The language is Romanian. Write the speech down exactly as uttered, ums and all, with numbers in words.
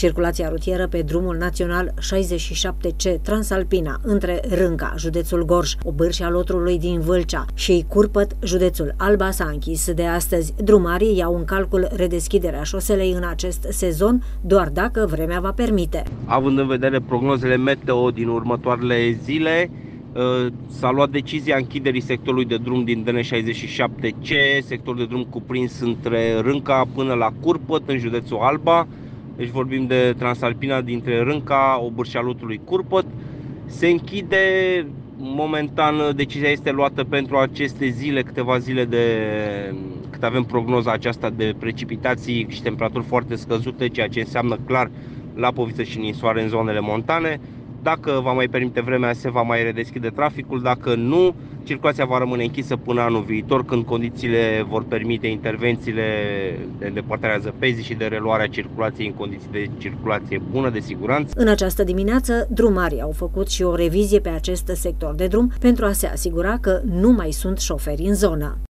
Circulația rutieră pe drumul național șaizeci și șapte C Transalpina, între Rânca, județul Gorj, Obârșia Lotrului din Vâlcea și Curpăt, județul Alba, s-a închis de astăzi. Drumarii iau în calcul redeschiderea șoselei în acest sezon, doar dacă vremea va permite. Având în vedere prognozele meteo din următoarele zile, s-a luat decizia închiderii sectorului de drum din D N șaizeci și șapte C, sector de drum cuprins între Rânca până la Curpăt, în județul Alba. Deci vorbim de Transalpina dintre Rânca, Obârșia Lotrului, Curpăt. Se închide, momentan decizia este luată pentru aceste zile, câteva zile de cât avem prognoza aceasta de precipitații și temperaturi foarte scăzute, ceea ce înseamnă clar lapoviță și ninsoare în zonele montane. Dacă va mai permite vremea, se va mai redeschide traficul, dacă nu, circulația va rămâne închisă până anul viitor, când condițiile vor permite intervențiile de îndepărtare a zăpezii și de reluarea circulației în condiții de circulație bună, de siguranță. În această dimineață, drumarii au făcut și o revizie pe acest sector de drum pentru a se asigura că nu mai sunt șoferi în zonă.